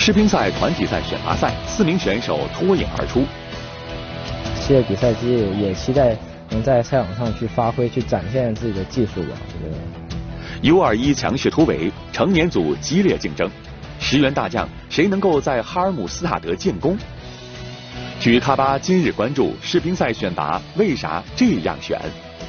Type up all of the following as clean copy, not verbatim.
世乒赛团体赛选拔赛，4名选手脱颖而出。 系列比赛之夜，也期待能在赛场上去发挥，去展现自己的技术吧。我觉得 U21强势突围，成年组激烈竞争，10员大将谁能够在哈尔姆斯塔德建功？体育咖吧今日关注世乒赛选拔为啥这样选？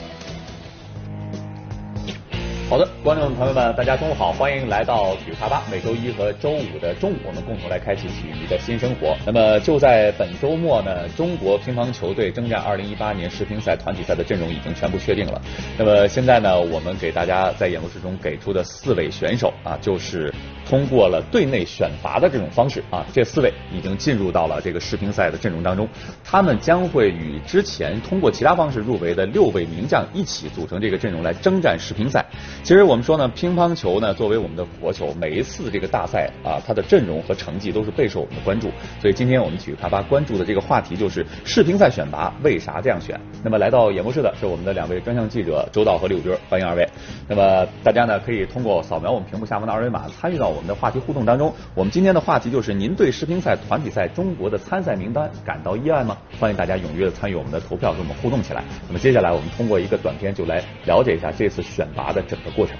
好的，观众朋友们，大家中午好，欢迎来到体育咖吧。每周一和周五的中午，我们共同来开启体育的新生活。那么就在本周末呢，中国乒乓球队征战2018年世乒赛团体赛的阵容已经全部确定了。那么现在呢，我们给大家在演播室中给出的4位选手啊，就是通过了队内选拔的这种方式啊，这4位已经进入到了这个世乒赛的阵容当中。他们将会与之前通过其他方式入围的6位名将一起组成这个阵容来征战世乒赛。其实我们说呢，乒乓球呢作为我们的国球，每一次这个大赛啊，它的阵容和成绩都是备受我们的关注。所以今天我们体育咖吧关注的这个话题就是世乒赛选拔为啥这样选？那么来到演播室的是我们的2位专项记者周道和柳军，欢迎2位。那么大家呢可以通过扫描我们屏幕下方的2维码参与到我们的话题互动当中。我们今天的话题就是您对世乒赛团体赛中国的参赛名单感到意外吗？欢迎大家踊跃的参与我们的投票，跟我们互动起来。那么接下来我们通过一个短片就来了解一下这次选拔的整个过程。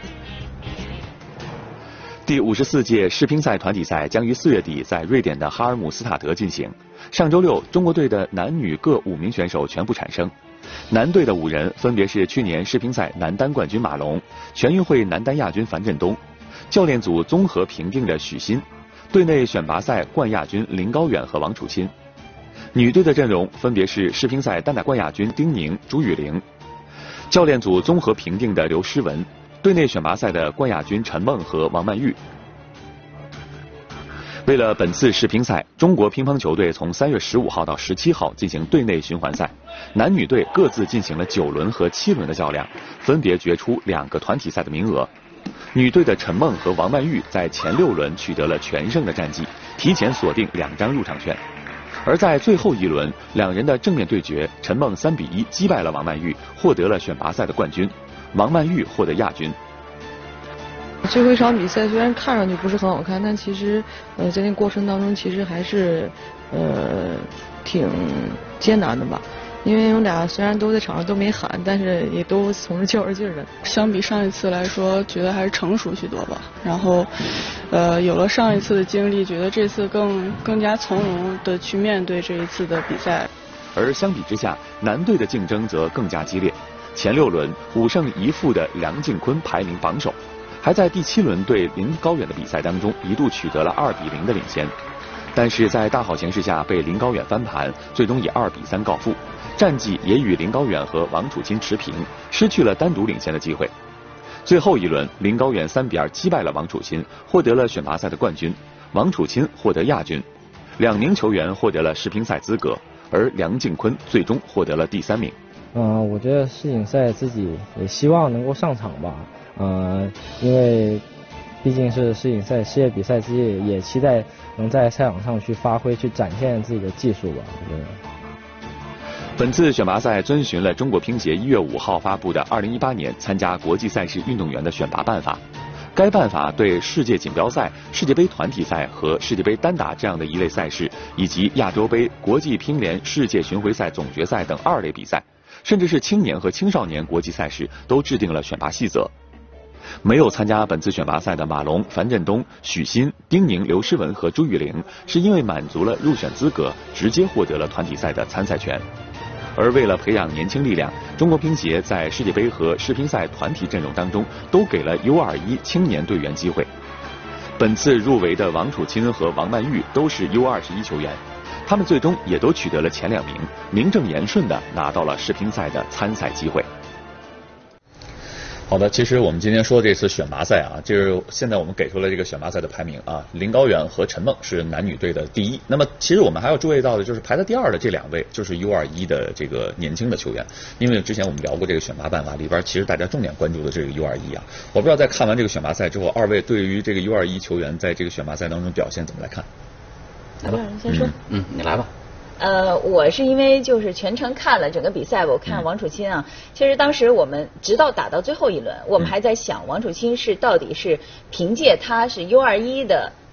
第54届世乒赛团体赛将于4月底在瑞典的哈尔姆斯塔德进行。上周6，中国队的男女各5名选手全部产生。男队的5人分别是去年世乒赛男单冠军马龙、全运会男单亚军樊振东、教练组综合评定的许昕、队内选拔赛冠亚军林高远和王楚钦。女队的阵容分别是世乒赛单打冠亚军丁宁、朱雨玲、教练组综合评定的刘诗雯、队内选拔赛的冠亚军陈梦和王曼玉。为了本次世乒赛，中国乒乓球队从3月15号到17号进行队内循环赛，男女队各自进行了9轮和7轮的较量，分别决出2个团体赛的名额。女队的陈梦和王曼玉在前6轮取得了全胜的战绩，提前锁定2张入场券。而在最后1轮，2人的正面对决，陈梦3比1击败了王曼玉，获得了选拔赛的冠军，王曼玉获得亚军。 最后一场比赛虽然看上去不是很好看，但其实在那过程当中其实还是挺艰难的吧。因为我们俩虽然都在场上都没喊，但是也都从着较着劲儿的。 相比上一次来说，觉得还是成熟许多吧。然后有了上一次的经历，觉得这次更加从容的去面对这一次的比赛。 而相比之下，男队的竞争则更加激烈。前6轮5胜1负的梁靖昆排名榜首，还在第7轮对林高远的比赛当中一度取得了2比0的领先，但是在大好形势下被林高远翻盘，最终以2比3告负，战绩也与林高远和王楚钦持平，失去了单独领先的机会。最后1轮，林高远3比2击败了王楚钦，获得了选拔赛的冠军，王楚钦获得亚军，2名球员获得了世乒赛资格，而梁靖昆最终获得了第3名。 我觉得世锦赛自己也希望能够上场吧，因为毕竟是世锦赛世界比赛之夜，也期待能在赛场上去发挥，去展现自己的技术吧。我觉得本次选拔赛遵循了中国乒协1月5号发布的2018年参加国际赛事运动员的选拔办法。该办法对世界锦标赛、世界杯团体赛和世界杯单打这样的一类赛事，以及亚洲杯、国际乒联世界巡回赛总决赛等2类比赛，甚至是青年和青少年国际赛事都制定了选拔细则。没有参加本次选拔赛的马龙、樊振东、许昕、丁宁、刘诗雯和朱雨玲，是因为满足了入选资格，直接获得了团体赛的参赛权。而为了培养年轻力量，中国乒协在世界杯和世乒赛团体阵容当中都给了 U21 青年队员机会。本次入围的王楚钦和王曼玉都是 U21 球员，他们最终也都取得了前2名，名正言顺地拿到了世乒赛的参赛机会。好的，其实我们今天说这次选拔赛啊，就是现在我们给出了这个选拔赛的排名啊，林高远和陈梦是男女队的第1。那么其实我们还要注意到的就是排在第2的这2位，就是 U21 的这个年轻的球员。因为之前我们聊过这个选拔办法里边，其实大家重点关注的这个 U21 啊，我不知道在看完这个选拔赛之后，2位对于这个 U21 球员在这个选拔赛当中表现怎么来看？ 来吧，你先说。 你来吧。 我是因为就是全程看了整个比赛，我看王楚钦啊，其实当时我们直到打到最后1轮，我们还在想王楚钦是到底是凭借他是 U21 的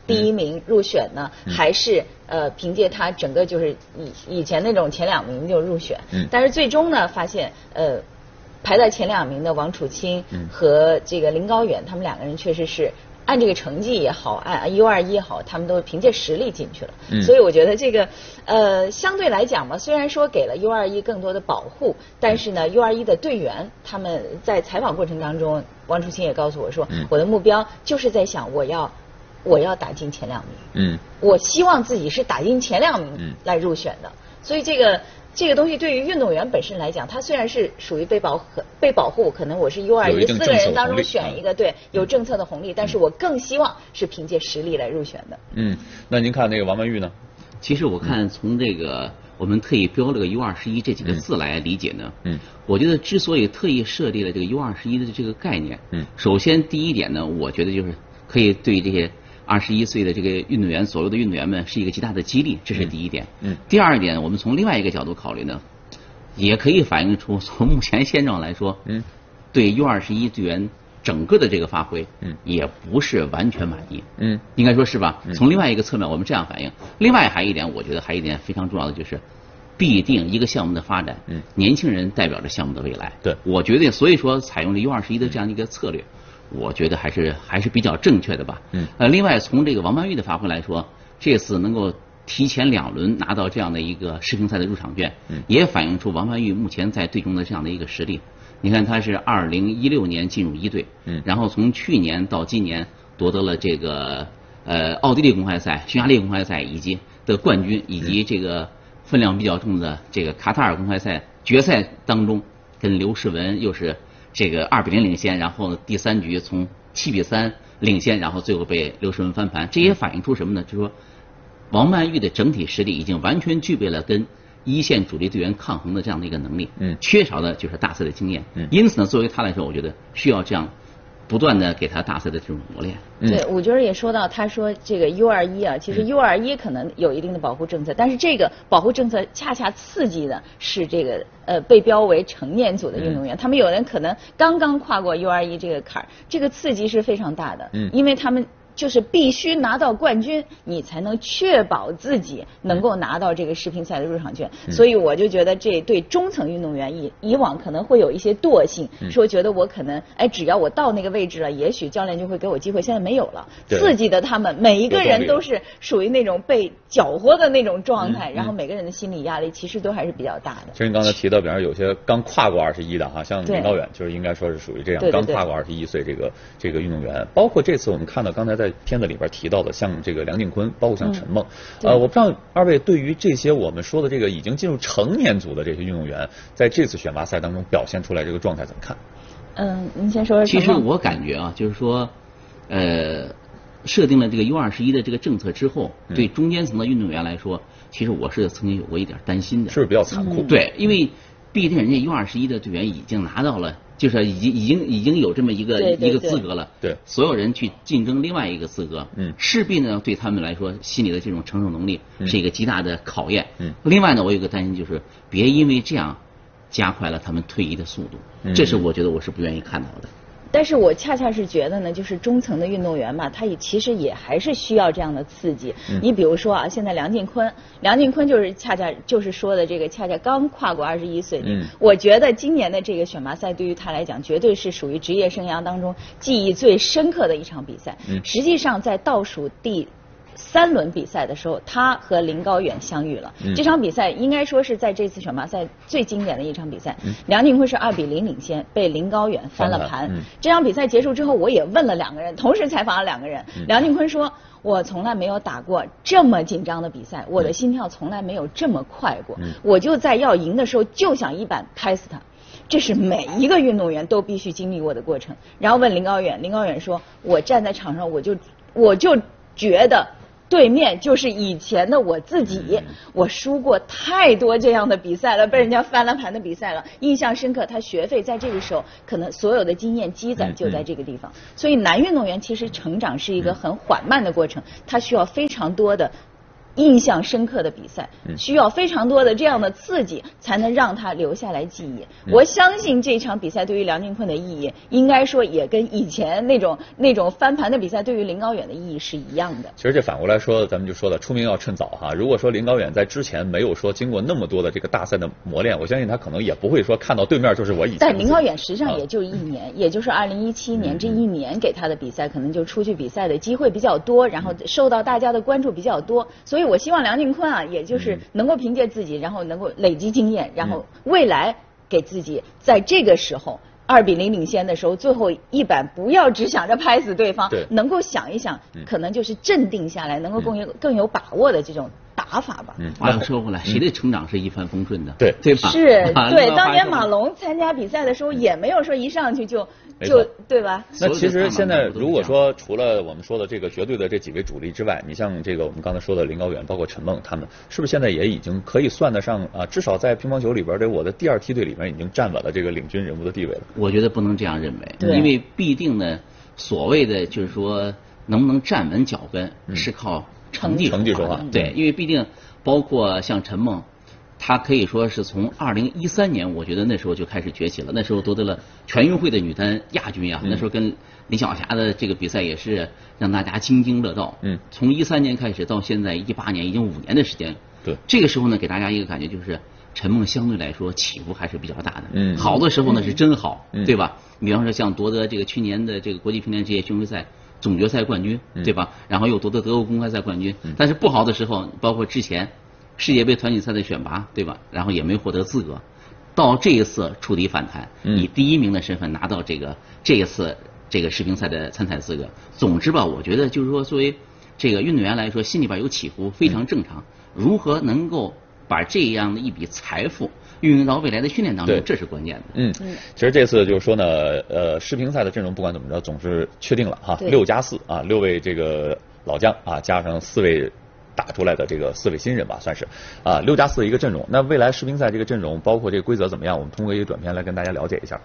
第1名入选呢，还是凭借他整个就是以前那种前2名就入选？但是最终呢，发现排在前2名的王楚钦和这个林高远，他们2个人确实是按这个成绩也好，按 U21 也好，他们都凭借实力进去了。所以我觉得这个相对来讲吧，虽然说给了 U21 更多的保护，但是呢 U21 的队员他们在采访过程当中，王楚钦也告诉我说，我的目标就是在想我要打进前2名。我希望自己是打进前2名来入选的。所以这个东西对于运动员本身来讲，他虽然是属于被保护，可能我是 U21 4个人当中选一个，对，有政策的红利，但是我更希望是凭借实力来入选的。 那您看那个王曼玉呢？ 其实我看从这个我们特意标了个 U21这几个字来理解呢，我觉得之所以特意设立了这个 U21的这个概念，首先第一点呢，我觉得就是可以对这些21岁的这个运动员，所有的运动员们是一个极大的激励，这是第一点。第二点，我们从另外一个角度考虑呢，也可以反映出从目前现状来说，对 U21队员整个的这个发挥，也不是完全满意。应该说是吧？从另外一个侧面，我们这样反映。另外还一点，我觉得还有一点非常重要的就是，必定一个项目的发展，年轻人代表着项目的未来。对，我觉得所以说采用了 U21的这样一个策略。我觉得还是比较正确的吧。另外从这个王曼玉的发挥来说，这次能够提前2轮拿到这样的一个世乒赛的入场券，也反映出王曼玉目前在队中的这样的一个实力。你看，她是2016年进入1队，然后从去年到今年夺得了这个奥地利公开赛、匈牙利公开赛以及的冠军，以及这个分量比较重的这个卡塔尔公开赛决赛当中，跟刘诗雯又是这个2-0领先，然后第3局从7-3领先，然后最后被刘诗雯翻盘。这也反映出什么呢？就是说，王曼玉的整体实力已经完全具备了跟一线主力队员抗衡的这样的一个能力。缺少的就是大赛的经验。因此呢，作为他来说，我觉得需要这样不断的给他大赛的这种磨练。 对，武军也说到，他说这个 U21啊，其实 U21可能有一定的保护政策，但是这个保护政策恰恰刺激的是这个被标为成年组的运动员，他们有人可能刚刚跨过 U21这个坎儿，这个刺激是非常大的。因为他们就是必须拿到冠军，你才能确保自己能够拿到这个世乒赛的入场券。所以我就觉得这对中层运动员以往可能会有一些惰性，说觉得我可能只要我到那个位置了，也许教练就会给我机会。现在没有了，刺激的他们每一个人都是属于那种被搅和的那种状态，然后每个人的心理压力其实都还是比较大的。 其实你刚才提到，比方有些刚跨过21的哈，像林高远就是应该说是属于这样，刚跨过21岁这个运动员。包括这次我们看到刚才在片子里边提到的，像这个梁靖昆，包括像陈梦，我不知道2位对于这些我们说的这个已经进入成年组的这些运动员，在这次选拔赛当中表现出来这个状态怎么看？ 您先说说。 其实我感觉啊，就是说，设定了这个 U21的这个政策之后，对中间层的运动员来说，其实我是曾经有过一点担心的， 是不是比较残酷？ 对，因为毕竟人家 U21的队员已经拿到了。就是已经有这么一个资格了，对，所有人去竞争另外一个资格，势必呢对他们来说心里的这种承受能力是一个极大的考验。另外呢，我有个担心就是别因为这样加快了他们退役的速度，这是我觉得我是不愿意看到的。 但是我恰恰是觉得呢，就是中层的运动员嘛，他也其实也还是需要这样的刺激。你比如说啊，现在梁靖昆就是恰恰就是说的这个，恰恰刚跨过21岁。我觉得今年的这个选拔赛对于他来讲，绝对是属于职业生涯当中记忆最深刻的一场比赛。实际上在倒数第3轮比赛的时候，他和林高远相遇了。这场比赛应该说是在这次选拔赛最经典的一场比赛。梁靖昆是2-0领先，被林高远翻了盘。这场比赛结束之后，我也问了2个人，同时采访了2个人。梁靖昆说：“我从来没有打过这么紧张的比赛，我的心跳从来没有这么快过。我就在要赢的时候就想一板拍死他。”这是每一个运动员都必须经历过的过程。然后问林高远，林高远说：“我站在场上，我就觉得。”对面就是以前的我自己，我输过太多这样的比赛了，被人家翻了盘的比赛了，印象深刻。他学费在这个时候，可能所有的经验积攒就在这个地方。所以男运动员其实成长是一个很缓慢的过程，他需要非常多的印象深刻的比赛，需要非常多的这样的刺激，才能让他留下来记忆。我相信这场比赛对于梁靖昆的意义，应该说也跟以前那种翻盘的比赛对于林高远的意义是一样的。 其实这反过来说，咱们就说了，出名要趁早哈。如果说林高远在之前没有说经过那么多的这个大赛的磨练，我相信他可能也不会说看到对面就是我以前。 但林高远实际上也就1年，也就是2017年这1年给他的比赛，可能就出去比赛的机会比较多，然后受到大家的关注比较多，所以我希望梁靖昆啊，也就是能够凭借自己，然后能够累积经验，然后未来给自己在这个时候2比0领先的时候，最后一板不要只想着拍死对方，能够想一想，可能就是镇定下来，能够更有把握的这种打法吧。 话又说回来，谁的成长是一帆风顺的？ 对吧？ 是，对。当年马龙参加比赛的时候，也没有说一上去就对吧？ 那其实现在如果说除了我们说的这个绝对的这几位主力之外，你像这个我们刚才说的林高远，包括陈梦他们，是不是现在也已经可以算得上啊？至少在乒乓球里边的我的第2梯队里面已经站稳了这个领军人物的地位了？ 我觉得不能这样认为，因为必定呢，所谓的就是说能不能站稳脚跟，是靠成绩说话。对，因为毕竟包括像陈梦。她可以说是从2013年，我觉得那时候就开始崛起了。那时候夺得了全运会的女单亚军呀。那时候跟李晓霞的这个比赛也是让大家津津乐道。从13年开始到现在18年，已经5年的时间。 对， 这个时候呢，给大家一个感觉就是陈梦相对来说起伏还是比较大的。好的时候呢是真好，对吧？比方说像夺得这个去年的这个国际乒联职业巡回赛总决赛冠军，对吧？然后又夺得德国公开赛冠军。但是不好的时候，包括之前世界杯团体赛的选拔，对吧？然后也没获得资格，到这一次触底反弹，以第1名的身份拿到这一次这个世乒赛的参赛资格。总之吧，我觉得就是说，作为这个运动员来说，心里边有起伏非常正常。如何能够把这样的一笔财富运用到未来的训练当中，这是关键的。 其实这次就是说呢，世乒赛的阵容不管怎么着，总是确定了哈，6+4啊，6位这个老将啊，加上4位。打出来的这个4位新人吧，算是啊6+4的一个阵容。那未来世乒赛这个阵容，包括这个规则怎么样？我们通过一个短片来跟大家了解一下。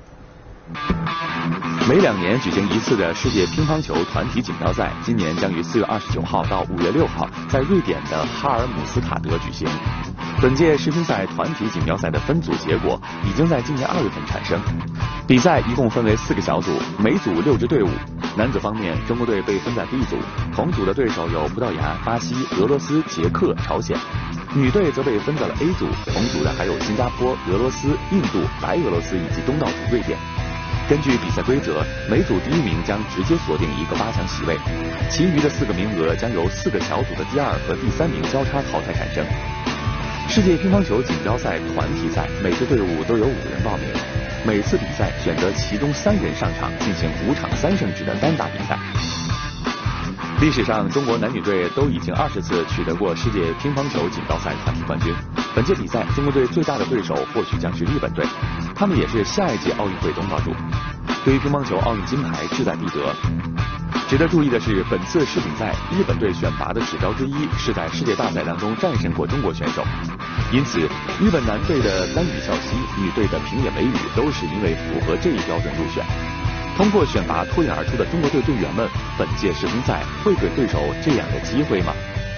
每2年举行一次的世界乒乓球团体锦标赛，今年将于4月29号到5月6号在瑞典的哈尔姆斯塔德举行。本届世乒赛团体锦标赛的分组结果已经在今年2月份产生。比赛一共分为4个小组，每组6支队伍。男子方面，中国队被分在 B 组，同组的对手有葡萄牙、巴西、俄罗斯、捷克、朝鲜。女队则被分在了 A 组，同组的还有新加坡、俄罗斯、印度、白俄罗斯以及东道主瑞典。根据比赛规则，每组第1名将直接锁定一个8强席位，其余的4个名额将由4个小组的第2和第3名交叉淘汰产生。世界乒乓球锦标赛团体赛，每支队伍都有5人报名，每次比赛选择其中3人上场进行5场3胜制的单打比赛。历史上，中国男女队都已经20次取得过世界乒乓球锦标赛团体冠军。本届比赛，中国队最大的对手或许将是日本队，他们也是下一届奥运会东道主。对于乒乓球奥运金牌志在必得。值得注意的是，本次世锦赛日本队选拔的指标之一是在世界大赛当中战胜过中国选手，因此日本男队的丹羽孝希、女队的平野美宇都是因为符合这一标准入选。通过选拔脱颖而出的中国队队员们，本届世乒赛会给对手这样的机会吗？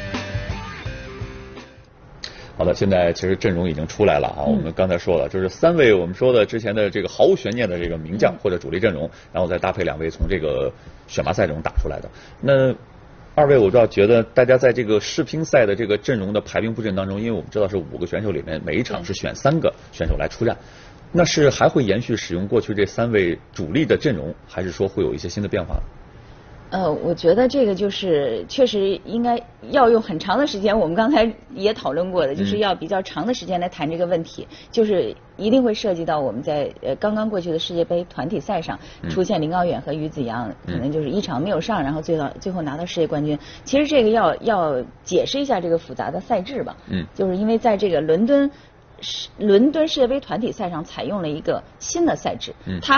好的，现在其实阵容已经出来了啊。我们刚才说了，就是3位我们说的之前的这个毫无悬念的这个名将或者主力阵容，然后再搭配2位从这个选拔赛中打出来的。那2位，我知道觉得大家在这个世乒赛的这个阵容的排兵布阵当中，因为我们知道是5个选手里面每一场是选3个选手来出战，那是还会延续使用过去这3位主力的阵容，还是说会有一些新的变化呢？ 我觉得这个就是确实应该要用很长的时间，我们刚才也讨论过的，就是要比较长的时间来谈这个问题，就是一定会涉及到我们在刚刚过去的世界杯团体赛上出现林高远和于子阳，可能就是1场没有上，然后最后拿到世界冠军。其实这个要解释一下这个复杂的赛制吧，就是因为在这个伦敦世界杯团体赛上采用了一个新的赛制，它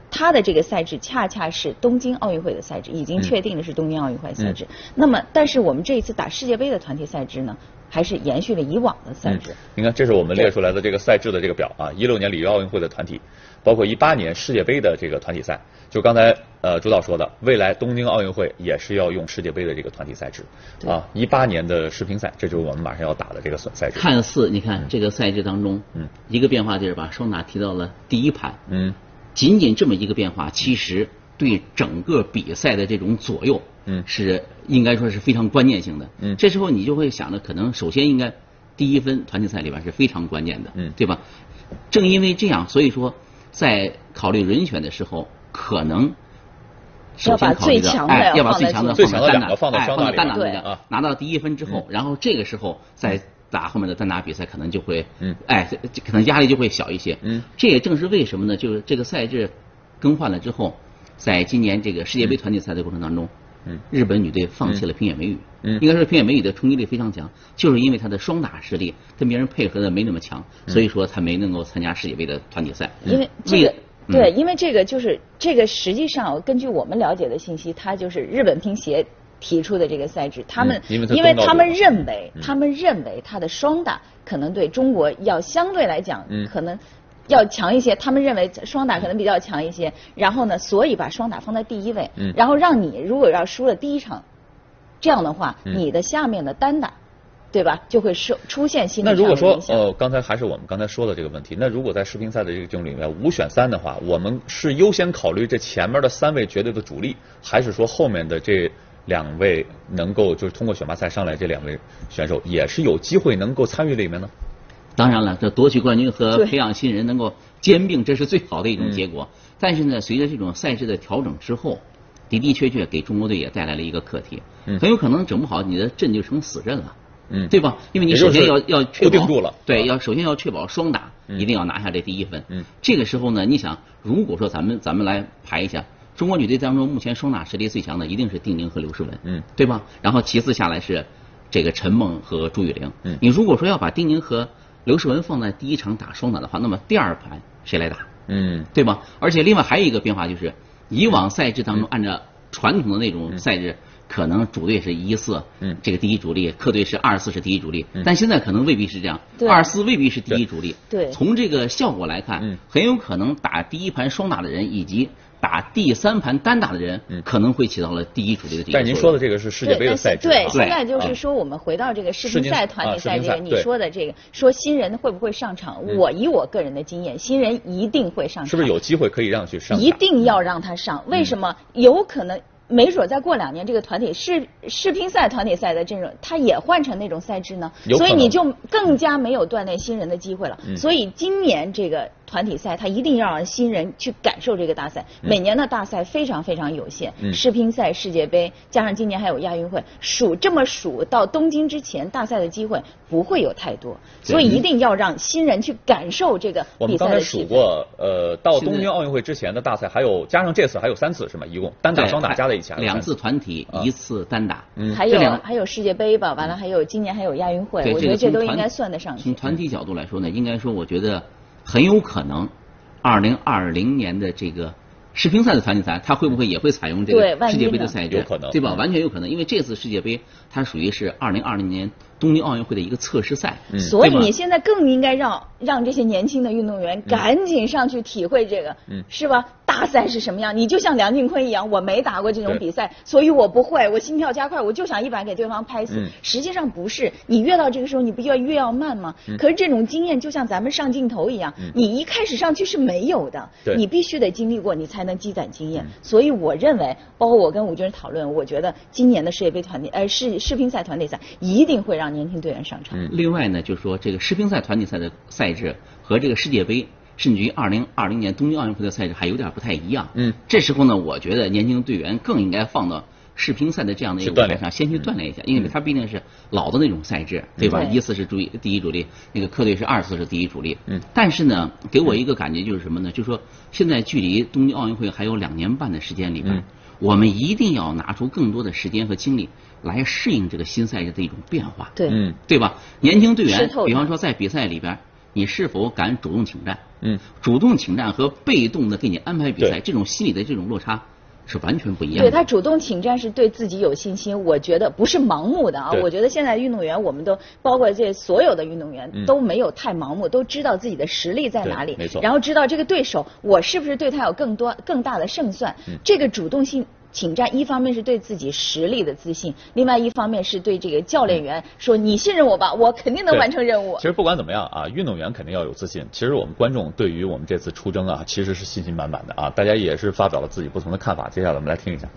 他的这个赛制恰恰是东京奥运会的赛制，已经确定的是东京奥运会赛制。那么，但是我们这一次打世界杯的团体赛制呢，还是延续了以往的赛制。 你看，这是我们列出来的这个赛制的这个表啊，16年里约奥运会的团体，包括18年世界杯的这个团体赛。就刚才朱导说的，未来东京奥运会也是要用世界杯的这个团体赛制啊。18年的世乒赛，这就是我们马上要打的这个赛制。 看似你看这个赛制当中，一个变化就是把双打提到了第一盘，仅仅这么一个变化，其实对整个比赛的这种左右，是应该说是非常关键性的。这时候你就会想着，可能首先应该第一分团体赛里边是非常关键的，对吧？正因为这样，所以说在考虑人选的时候，可能首先考虑的，要把最强的放到单打里边，拿到第一分之后，然后这个时候再打后面的单打比赛，可能就会，可能压力就会小一些。这也正是为什么呢？就是这个赛制更换了之后，在今年这个世界杯团体赛的过程当中，日本女队放弃了平野美宇。应该说平野美宇的冲击力非常强，就是因为她的双打实力跟别人配合的没那么强，所以说她没能够参加世界杯的团体赛。 因为这个。对，因为这个就是这个，实际上根据我们了解的信息，它就是日本乒协提出的这个赛制，他们因为他们认为他的双打可能对中国要相对来讲可能要强一些，他们认为双打可能比较强一些，然后呢，所以把双打放在第一位，然后让你如果要输了第一场，这样的话，你的下面的单打。对吧？就会出现心理上的影响。那如果说刚才还是我们刚才说的这个问题，那如果在世乒赛的这个竞争里面5选3的话，我们是优先考虑这前面的3位绝对的主力，还是说后面的这2位能够就是通过选拔赛上来这2位选手也是有机会能够参与里面呢？ 当然了，这夺取冠军和培养新人能够兼并，这是最好的一种结果。但是呢，随着这种赛制的调整之后，的确给中国队也带来了一个课题，很有可能整不好你的阵就成死阵了。对吧？因为你首先要确保，对，首先要确保双打一定要拿下这第一分。这个时候呢，你想，如果说咱们来排一下，中国女队当中目前双打实力最强的一定是丁宁和刘诗雯，对吧？然后其次下来是这个陈梦和朱雨玲。你如果说要把丁宁和刘诗雯放在第一场打双打的话，那么第2盘谁来打？对吧？而且另外还有一个变化就是，以往赛制当中按照传统的那种赛制。可能主队是1-4，这个第一主力，客队是2-4是第一主力，但现在可能未必是这样，2-4未必是第一主力。 对， 从这个效果来看，很有可能打第一盘双打的人以及打第3盘单打的人，可能会起到了第一主力的这个作用。 但您说的这个是世界杯的赛制。 对，现在就是说我们回到这个世乒赛团体赛这个你说的这个，说新人会不会上场？以我个人的经验，新人一定会上场。 是不是有机会可以让去上场？ 一定要让他上，为什么？有可能。没准再过2年，这个团体世乒赛团体赛的阵容，它也换成那种赛制呢，所以你就更加没有锻炼新人的机会了。所以今年这个团体赛，它一定要让新人去感受这个大赛。每年的大赛非常非常有限，世乒赛、世界杯，加上今年还有亚运会，这么数到东京之前，大赛的机会不会有太多，所以一定要让新人去感受这个比赛的气氛。我们刚才数过，到东京奥运会之前的大赛还有加上这次还有3次是吗？一共单打双打加在一起 2次团体，1次单打， 还有世界杯吧，完了还有今年还有亚运会，我觉得这都应该算得上去。 从团体角度来说呢，应该说我觉得很有可能，2020年的这个世乒赛的团体赛，它会不会也会采用这个世界杯的赛制？ 有可能， 对吧？完全有可能，因为这次世界杯它属于是2020年东京奥运会的一个测试赛， 所以你现在更应该让这些年轻的运动员赶紧上去体会这个，是吧？大赛是什么样？你就像梁靖昆一样，我没打过这种比赛，所以我不会，我心跳加快，我就想100给对方拍死。实际上不是，你越到这个时候，你不越要慢吗？可是这种经验就像咱们上镜头一样，你一开始上去是没有的，你必须得经历过，你才能积攒经验。所以我认为，包括我跟吴军讨论，我觉得今年的世界杯团体，世乒赛团体赛一定会让年轻队员上场。 另外呢，就是说这个世乒赛团体赛的赛制和这个世界杯，甚至于2020年东京奥运会的赛制还有点不太一样。这时候呢，我觉得年轻队员更应该放到世乒赛的这样的一个舞台上，先去锻炼一下，因为它毕竟是老的那种赛制，对吧？1-4是第一主力，那个客队是2-4是第一主力。但是呢，给我一个感觉就是什么呢？就是说现在距离东京奥运会还有2年半的时间里边，我们一定要拿出更多的时间和精力来适应这个新赛制的一种变化。 对， 对吧？年轻队员，比方说在比赛里边， 你是否敢主动请战？主动请战和被动的给你安排比赛，这种心理的这种落差是完全不一样的。 对，他主动请战是对自己有信心，我觉得不是盲目的啊。我觉得现在运动员，我们都包括这所有的运动员都没有太盲目，都知道自己的实力在哪里， 没错。 然后知道这个对手我是不是对他有更大的胜算。这个主动性请战，一方面是对自己实力的自信，另外一方面是对这个教练员说你信任我吧，我肯定能完成任务。 其实不管怎么样啊，运动员肯定要有自信。其实我们观众对于我们这次出征啊，其实是信心满满的啊，大家也是发表了自己不同的看法。接下来我们来听一下。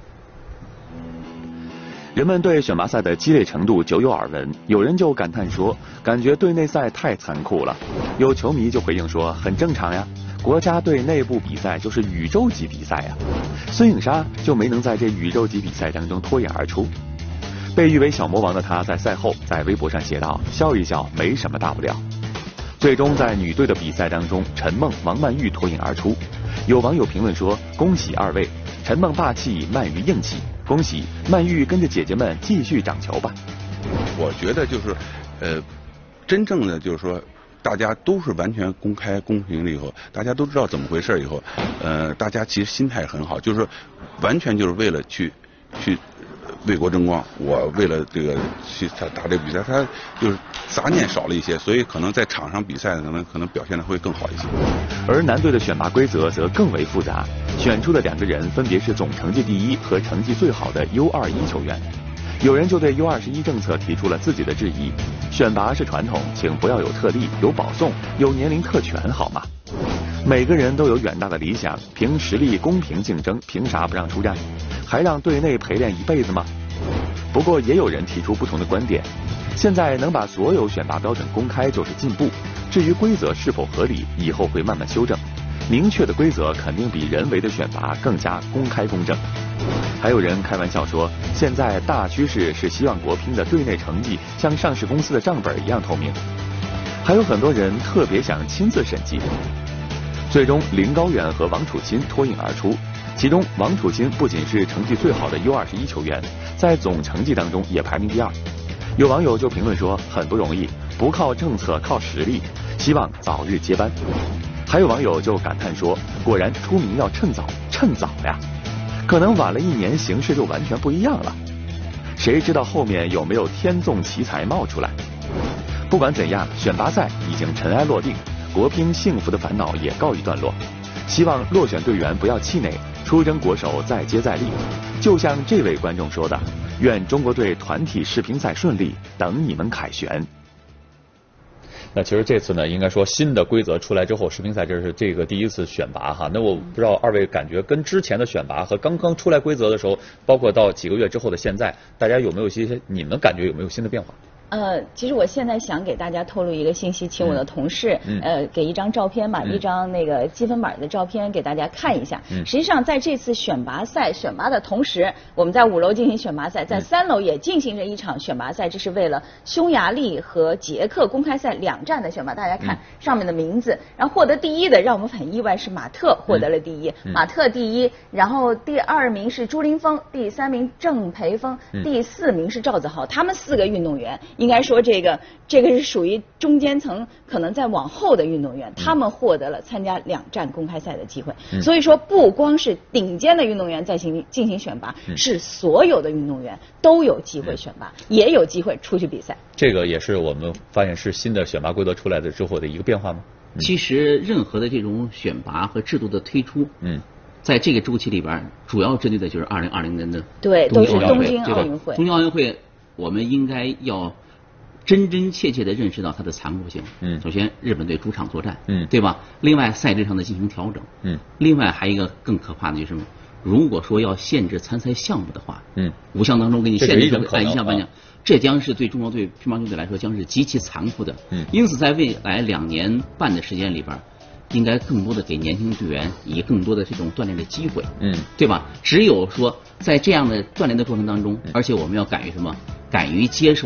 人们对选拔赛的激烈程度久有耳闻，有人就感叹说，感觉队内赛太残酷了。有球迷就回应说，很正常呀，国家队内部比赛就是宇宙级比赛呀。孙颖莎就没能在这宇宙级比赛当中脱颖而出。被誉为小魔王的她在赛后在微博上写道，笑一笑没什么大不了。最终在女队的比赛当中，陈梦、王曼玉脱颖而出。有网友评论说，恭喜二位，陈梦霸气，曼玉硬气，恭喜曼玉跟着姐姐们继续长球吧。 我觉得就是真正的就是说大家都是完全公开公平了以后，大家都知道怎么回事以后，大家其实心态很好，就是完全就是为了去为国争光。我为了这个去打这个比赛，他就是杂念少了一些，所以可能在场上比赛可能表现的会更好一些。 而男队的选拔规则则更为复杂，选出的2个人分别是总成绩第1和成绩最好的 U21 球员。有人就对 U21 政策提出了自己的质疑，选拔是传统，请不要有特例、有保送、有年龄特权好吗？每个人都有远大的理想，凭实力公平竞争，凭啥不让出战？还让队内陪练一辈子吗？不过也有人提出不同的观点，现在能把所有选拔标准公开就是进步，至于规则是否合理，以后会慢慢修正。明确的规则肯定比人为的选拔更加公开公正。还有人开玩笑说，现在大趋势是希望国乒的队内成绩像上市公司的账本一样透明。还有很多人特别想亲自审计。最终林高远和王楚钦脱颖而出，其中王楚钦不仅是成绩最好的 U21 球员，在总成绩当中也排名第2。有网友就评论说，很不容易，不靠政策靠实力，希望早日接班。还有网友就感叹说，果然出名要趁早，趁早呀，可能晚了1年，形势就完全不一样了。谁知道后面有没有天纵奇才冒出来？不管怎样，选拔赛已经尘埃落定，国乒幸福的烦恼也告一段落。希望落选队员不要气馁，出征国手再接再厉。就像这位观众说的，愿中国队团体世乒赛顺利，等你们凯旋。 那其实这次呢，应该说新的规则出来之后，世乒赛这是这个第1次选拔哈。那我不知道二位感觉跟之前的选拔和刚刚出来规则的时候，包括到几个月之后的现在，大家有没有些你们感觉有没有新的变化？ 其实我现在想给大家透露一个信息，请我的同事给一张照片嘛，一张那个积分板的照片给大家看一下。实际上在这次选拔赛选拔的同时，我们在5楼进行选拔赛，在3楼也进行着一场选拔赛，这是为了匈牙利和捷克公开赛2站的选拔。大家看上面的名字，然后获得第1的让我们很意外是马特获得了第1，马特第1，然后第2名是朱林峰，第3名郑培峰，第4名是赵子豪，他们4个运动员。应该说这个是属于中间层，可能在往后的运动员，他们获得了参加2站公开赛的机会。所以说不光是顶尖的运动员在进行选拔，是所有的运动员都有机会选拔，也有机会出去比赛。 这个也是我们发现是新的选拔规则出来的之后的一个变化吗？ 其实任何的这种选拔和制度的推出，在这个周期里边，主要针对的就是2020年的对，都是东京奥运会。 东京奥运会，我们应该要真真切切的认识到它的残酷性。首先日本队主场作战，对吧？另外赛制上的进行调整，另外还有一个更可怕的就是，如果说要限制参赛项目的话，5项当中给你限制1项颁奖，这将是对中国队乒乓球队来说将是极其残酷的。因此在未来2年半的时间里边，应该更多的给年轻队员以更多的这种锻炼的机会，对吧？只有说在这样的锻炼的过程当中，而且我们要敢于什么？敢于接受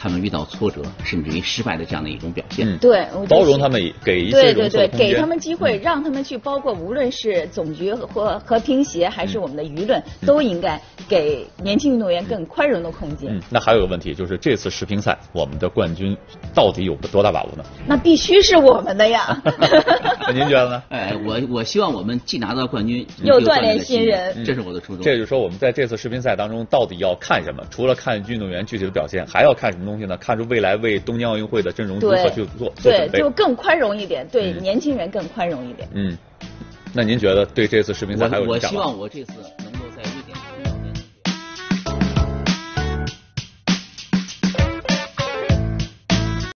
他们遇到挫折甚至于失败的这样的一种表现。 对， 包容他们，给一些容错的空间， 给他们机会，让他们去，包括无论是总局和乒协，还是我们的舆论，都应该给年轻运动员更宽容的空间。 那还有个问题，就是这次世乒赛，我们的冠军到底有多大把握呢？ 那必须是我们的呀。 那您觉得呢？ 我希望我们既拿到冠军， 又锻炼新人， 这是我的初衷。 这就是说，我们在这次世乒赛当中，到底要看什么？除了看运动员具体的表现，还要看什么东西呢？看出未来为东京奥运会的阵容如何去做准备。 就更宽容一点，对年轻人更宽容一点。 那您觉得对这次世乒赛还有我希望我这次。